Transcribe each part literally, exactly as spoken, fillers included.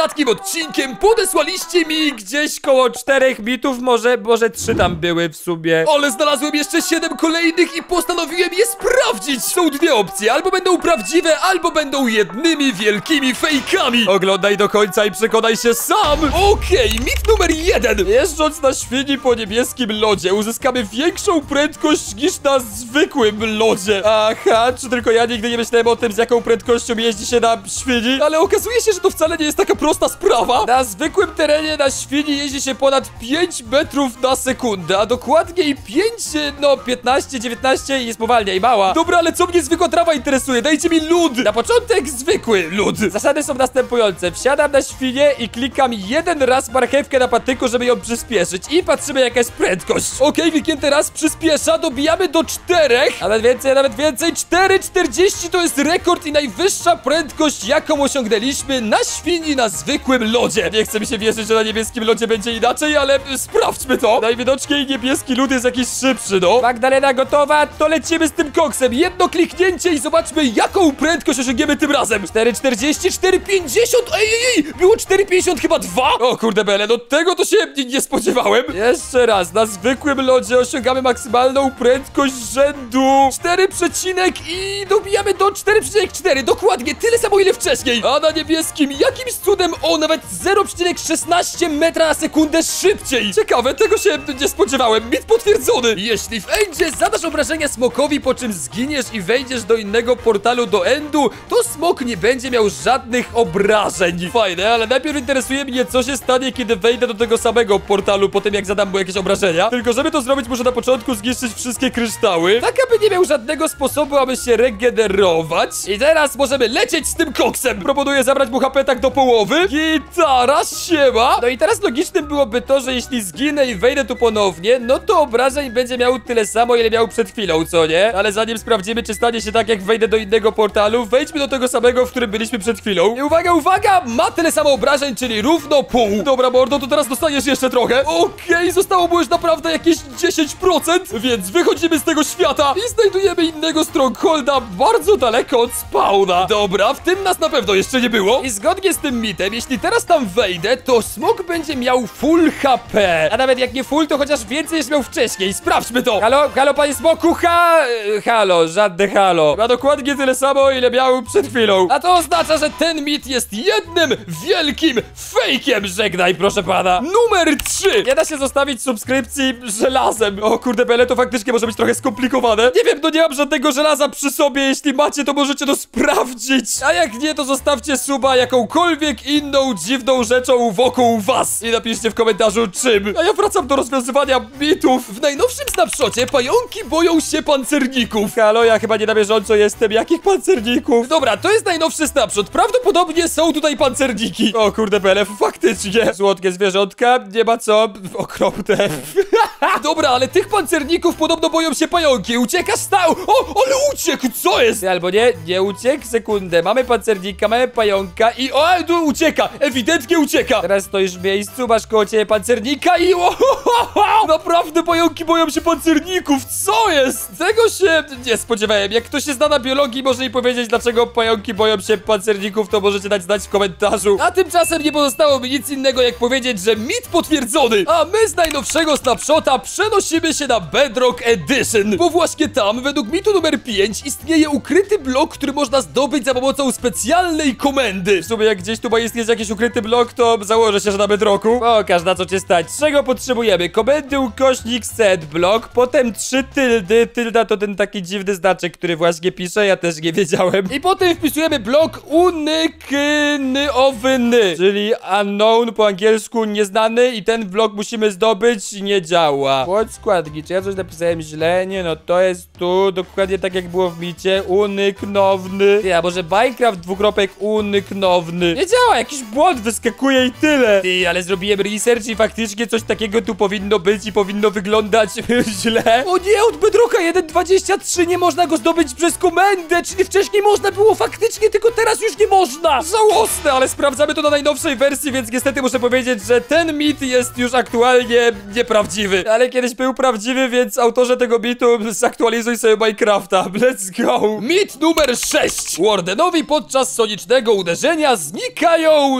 ostatnim odcinkiem podesłaliście mi gdzieś koło czterech mitów, może, może trzy tam były w sumie. Ale znalazłem jeszcze siedem kolejnych i postanowiłem je sprawdzić. Są dwie opcje, albo będą prawdziwe, albo będą jednymi wielkimi fejkami. Oglądaj do końca i przekonaj się sam. Okej, okay, mit numer jeden. Jeżdżąc na świni po niebieskim lodzie, uzyskamy większą prędkość niż na zwykłym lodzie. Aha, czy tylko ja nigdy nie myślałem o tym, z jaką prędkością jeździ się na świni? Ale okazuje się, że to wcale nie jest taka prosta sprawa. Na zwykłym terenie na świni jeździ się ponad pięć metrów na sekundę, a dokładniej pięć, no piętnaście, dziewiętnaście i jest powalnia i mała. Dobra, ale co mnie zwykła trawa interesuje? Dajcie mi lód. Na początek zwykły lód. Zasady są następujące. Wsiadam na świnię i klikam jeden raz marchewkę na patyku, żeby ją przyspieszyć i patrzymy jaka jest prędkość. Okej, okay, kliknięty raz przyspiesza, dobijamy do czterech, a nawet więcej, a nawet więcej. cztery czterdzieści to jest rekord i najwyższa prędkość, jaką osiągnęliśmy na świni na zwykłym lodzie. Nie chcę mi się wierzyć, że na niebieskim lodzie będzie inaczej, ale sprawdźmy to. Najwidoczniej niebieski lód jest jakiś szybszy, no. Magdalena gotowa? To lecimy z tym koksem. Jedno kliknięcie i zobaczmy, jaką prędkość osiągniemy tym razem. cztery czterdzieści, cztery pięćdziesiąt. Ej, ej, ej, było cztery pięćdziesiąt chyba dwa. O kurde bele, no tego to się nie, nie spodziewałem. Jeszcze raz, na zwykłym lodzie osiągamy maksymalną prędkość rzędu cztery przecinek i dobijamy do cztery przecinek cztery. Dokładnie tyle samo ile wcześniej. A na niebieskim jakimś cudem o nawet zero przecinek szesnaście metra na sekundę szybciej. Ciekawe, tego się nie spodziewałem. Mit potwierdzony. Jeśli w endzie zadasz obrażenia smokowi, po czym zginiesz i wejdziesz do innego portalu do endu, to smok nie będzie miał żadnych obrażeń. Fajne, ale najpierw interesuje mnie, co się stanie, kiedy wejdę do tego samego portalu po tym, jak zadam mu jakieś obrażenia. Tylko żeby to zrobić, muszę na początku zniszczyć wszystkie kryształy, tak aby nie miał żadnego sposobu, aby się regenerować. I teraz możemy lecieć z tym koksem. Proponuję zabrać mu H P tak do połowy. Gitara, siema. No i teraz logicznym byłoby to, że jeśli zginę i wejdę tu ponownie, no to obrażeń będzie miał tyle samo, ile miał przed chwilą, co nie? Ale zanim sprawdzimy, czy stanie się tak, jak wejdę do innego portalu, wejdźmy do tego samego, w którym byliśmy przed chwilą. I uwaga, uwaga, ma tyle samo obrażeń, czyli równo pół. Dobra, mordo, to teraz dostaniesz jeszcze trochę. Okej, okay, zostało mu już naprawdę jakieś dziesięć procent, więc wychodzimy z tego świata i znajdujemy innego strongholda bardzo daleko od spawna. Dobra, w tym nas na pewno jeszcze nie było. I zgodnie z tym mitem, jeśli teraz tam wejdę, to smok będzie miał full H P. A nawet jak nie full, to chociaż więcej niż miał wcześniej. Sprawdźmy to. Halo, halo, panie smoku, ha... Halo, żadne halo. Ma dokładnie tyle samo, ile miał przed chwilą. A to oznacza, że ten mit jest jednym wielkim fejkiem. Żegnaj, proszę pana. Numer trzy. Nie da się zostawić subskrypcji żelazem. O kurde bele, to faktycznie może być trochę skomplikowane. Nie wiem, no nie mam żadnego żelaza przy sobie. Jeśli macie, to możecie to sprawdzić. A jak nie, to zostawcie suba jakąkolwiek inną dziwną rzeczą wokół was. I napiszcie w komentarzu czym. A ja wracam do rozwiązywania mitów. W najnowszym snapshocie pająki boją się pancerników. Halo, ja chyba nie na bieżąco jestem. Jakich pancerników? Dobra, to jest najnowszy snapshot. Prawdopodobnie są tutaj pancerniki. O kurde bele, faktycznie. Słodkie zwierzątka, nie ma co. Okropne. Dobra, ale tych pancerników podobno boją się pająki. Uciekasz, stał. O, ale uciekł, co jest? Albo nie, nie uciekł. Sekundę, mamy pancernika, mamy pająka i o, tu ucieka. Ewidentnie ucieka. Teraz stoisz w miejscu, masz koło ciebie pancernika i o, naprawdę pająki boją się pancerników. Co jest? Tego się nie spodziewałem. Jak ktoś się zna na biologii, może mi powiedzieć, dlaczego pająki boją się pancerników, to możecie dać znać w komentarzu. A tymczasem nie pozostało mi nic innego, jak powiedzieć, że mit potwierdzony. A my z najnowszego snapshota przenosimy się na Bedrock Edition, bo właśnie tam, według mitu numer pięć, istnieje ukryty blok, który można zdobyć za pomocą specjalnej komendy. W sumie jak gdzieś tu ma istnieć jakiś ukryty blok, to założę się, że na Bedrocku. Pokaż, na co cię stać. Czego potrzebujemy? Komendy ukośnik set blok, potem trzy tyldy. Tylda to ten taki dziwny znaczek, który właśnie pisze, ja też nie wiedziałem. I potem wpisujemy blok unyknyowny, czyli unknown po angielsku nieznany i ten blok musimy zdobyć. Nie działa. Chodź składki, czy ja coś napisałem źle? Nie no, to jest tu dokładnie tak jak było w micie. Unyknowny. Ja, może Minecraft dwukropek unyknowny. Nie działa, jakiś błąd wyskakuje i tyle. Ty, ale zrobiłem research i faktycznie coś takiego tu powinno być i powinno wyglądać źle. O nie, od Bedrocka jeden dwadzieścia trzy nie można go zdobyć przez komendę, czyli wcześniej można było faktycznie, tylko teraz już nie można. Żałosne, ale sprawdzamy to na najnowszej wersji, więc niestety muszę powiedzieć, że ten mit jest już aktualnie nieprawdziwy. Ale kiedyś był prawdziwy, więc autorze tego mitu zaktualizuj sobie Minecrafta. Let's go. Mit numer sześć. Wardenowi podczas sonicznego uderzenia znikają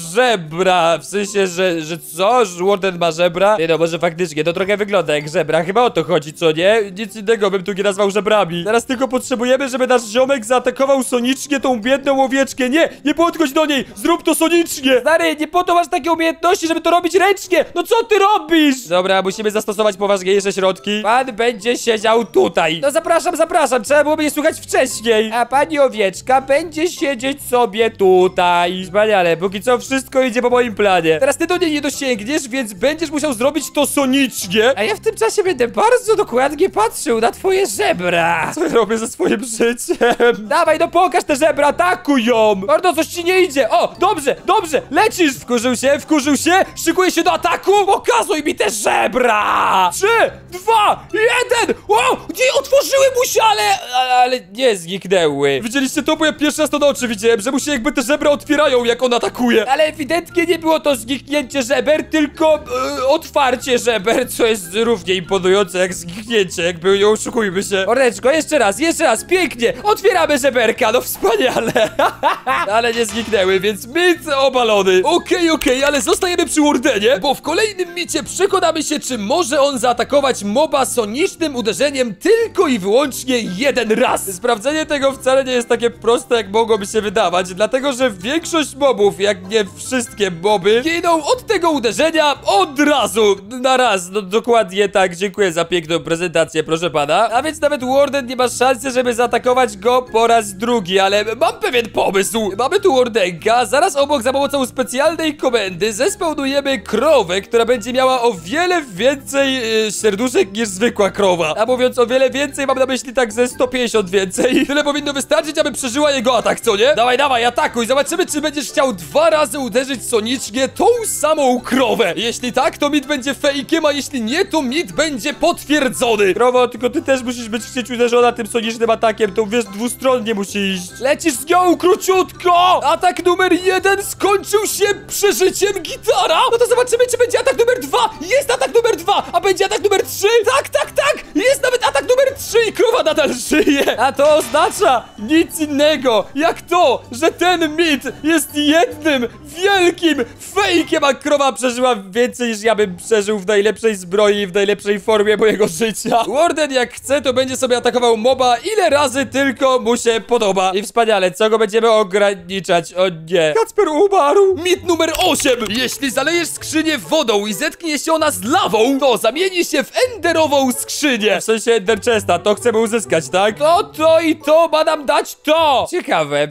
żebra. W sensie, że, że co? Że Warden ma żebra? Nie no, może faktycznie, to trochę wygląda jak żebra. Chyba o to chodzi, co nie? Nic innego bym tu nie nazwał żebrami. Teraz tylko potrzebujemy, żeby nasz ziomek zaatakował sonicznie tą biedną owieczkę. Nie, nie podchodź do niej, zrób to sonicznie. Stary, nie po to masz takie umiejętności, żeby to robić ręcznie. No co ty robisz? Dobra, musimy zastosować poważniejsze środki. Pan będzie siedział tutaj. No zapraszam, zapraszam, trzeba było mnie słuchać wcześniej. A pani owieczka będzie siedzieć sobie tutaj. Wspaniale, póki co wszystko idzie po moim planie. Teraz ty do niej nie dosięgniesz, więc będziesz musiał zrobić to sonicznie. A ja w tym czasie będę bardzo dokładnie patrzył na twoje żebra. Co ja robię ze swoim życiem? Dawaj, no pokaż te żebra, atakuj ją. Bardzo coś ci nie idzie. O, dobrze, dobrze, lecisz. Wkurzył się, wkurzył się, szykuje się do ataku. Pokazuj mi te żebra. Trzy, dwa, jeden. O, nie, otworzyły mu się, ale, ale nie zniknęły. Widzieliście to? Bo ja pierwszy raz to na oczy widziałem, że mu się jakby te żebra otwierają, jak on atakuje. Ale ewidentnie nie było to zniknięcie żeber, tylko e, otwarcie żeber, co jest równie imponujące jak zniknięcie, jakby nie oszukujmy się. Oreczko, jeszcze raz, jeszcze raz, pięknie. Otwieramy żeberka, no wspaniale. Ale nie zniknęły, więc mit obalony. Okej, okay, okej, okay, ale zostajemy przy Wardenie, bo w kolejnym micie przekonamy się, czy może on zaatakować moba sonicznym uderzeniem tylko i wyłącznie jeden raz. Sprawdzenie tego wcale nie jest takie proste, jak mogłoby się wydawać, dlatego że większość mobów, jak nie wszystkie moby, giną od tego uderzenia od razu, na raz. No dokładnie tak, dziękuję za piękną prezentację, proszę pana. A więc nawet Warden nie ma szansy, żeby zaatakować go po raz drugi, ale mam pewien pomysł. Mamy tu Wardenka, zaraz obok za pomocą specjalnej komendy zespełnujemy krowę, która będzie miała o wiele więcej yy, serduszek niż zwykła krowa. A mówiąc o wiele więcej, mam na myśli tak ze sto pięćdziesiąt więcej. Tyle powinno wystarczyć, aby przeżyła jego atak, co nie? Dawaj, dawaj, atakuj, zobaczymy, czy będziesz chciał dwa razy uderzyć sonicznie tą samą krowę. Jeśli tak, to mit będzie fejkiem, a jeśli nie, to mit będzie potwierdzony. Krowo, tylko ty też musisz być chcieć uderzona tym sonicznym atakiem, to wiesz, dwustronnie musi iść. Lecisz z nią króciutko! Atak numer jeden skończył się przeżyciem gitara! No to zobaczymy, czy będzie atak numer dwa! Jest atak numer dwa! A będzie atak numer trzy! Tak, tak, tak! Jest nawet atak numer trzy i krowa nadal żyje! A to oznacza nic innego, jak to, że ten mit jest jednym wielkim fejkiem, a krowa przeżyła więcej niż ja bym przeżył w najlepszej zbroi i w najlepszej formie mojego życia. Warden jak chce, to będzie sobie atakował moba ile razy tylko mu się podoba. I wspaniale, co go będziemy ograniczać? O nie. Kacper umarł. Mit numer osiem. Jeśli zalejesz skrzynię wodą i zetknie się ona z lawą, to zamieni się w enderową skrzynię. W sensie ender chesta, to chcemy uzyskać, tak? To, to i to ma nam dać to. Ciekawe.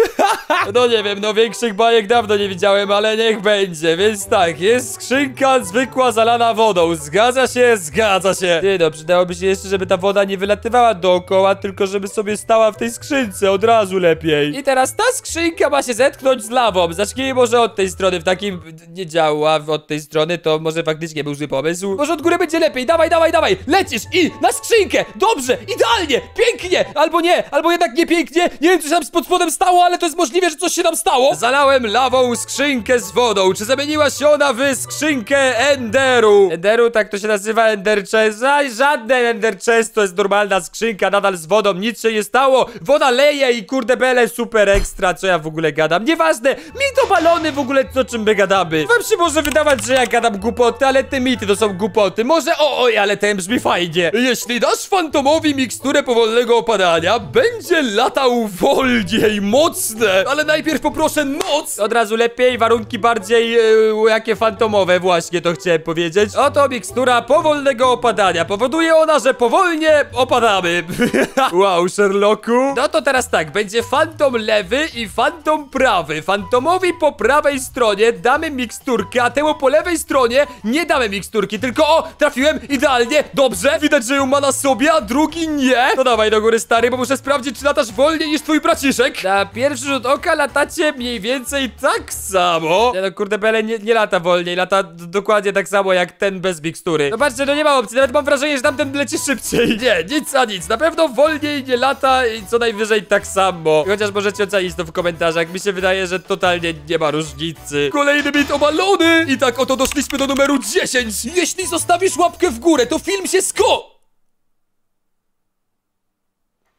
No nie wiem, no większych bajek dawno nie widziałem, ale niech będzie. Więc tak, jest skrzynka zwykła zalana wodą. Zgadza się? Zgadza się. Nie no, przydałoby się jeszcze, żeby ta woda nie wylatywała dookoła, tylko żeby sobie stała w tej skrzynce od razu lepiej. I teraz ta skrzynka ma się zetknąć z lawą. Zacznijmy może od tej strony, w takim nie działa od tej strony, to może faktycznie był zły pomysł. Może od góry będzie lepiej. Dawaj, dawaj, dawaj. Lecisz i na skrzynkę. Dobrze, idealnie, pięknie. Albo nie, albo jednak nie pięknie. Nie wiem, co się tam pod spodem stało, ale to jest możliwe, że coś się tam stało. Zalałem lawą skrzynkę z wodą. Czy zamieniła się ona w skrzynkę enderu? Enderu, tak to się nazywa, ender chest. Aj, żadne ender chest, to jest normalna skrzynka, nadal z wodą, nic się nie stało. Woda leje i kurde bele, super ekstra, co ja w ogóle gadam. Nieważne, mit obalony w ogóle, o czym my gadamy. Wam się może wydawać, że ja gadam głupoty, ale te mity to są głupoty. Może, o, oj, ale ten brzmi fajnie. Jeśli dasz fantomowi miksturę powolnego opadania, będzie latał wolniej, mocne. Ale najpierw poproszę noc. Od razu lepiej, warunki bardziej, yy, jakie fantomowe, właśnie to chciałem powiedzieć. Oto mikstura powolnego opadania. Powoduje ona, że powolnie opadamy. Wow, Sherlocku. No to teraz tak, będzie fantom lewy i fantom prawy. Fantomowi po prawej stronie damy miksturkę, a temu po lewej stronie nie damy miksturki, tylko o, trafiłem idealnie, dobrze. Widać, że ją ma na sobie, a drugi nie. No dawaj do góry, stary, bo muszę sprawdzić, czy latasz wolniej niż twój braciszek. Na pierwszy rzut oka latacie mniej więcej tak samo. Nie no, kurde, Bele nie, nie lata wolniej, lata dokładnie tak samo jak ten bez mikstury. No patrzcie, no nie ma opcji, nawet mam wrażenie, że tamten leci szybciej. Nie, nic a nic, na pewno wolniej nie lata i co najwyżej tak samo. Chociaż możecie ocenić to w komentarzach, mi się wydaje, że totalnie nie ma różnicy. Kolejny mit obalony! I tak oto doszliśmy do numeru dziesięć. Jeśli zostawisz łapkę w górę, to film się sko...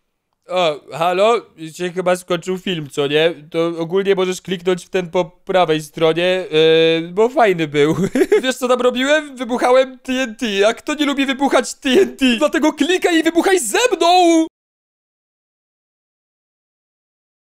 O, halo? Się chyba skończył film, co nie? To ogólnie możesz kliknąć w ten po prawej stronie, yy, bo fajny był. Wiesz co tam robiłem? Wybuchałem T N T. A kto nie lubi wybuchać T N T? Dlatego klikaj i wybuchaj ze mną!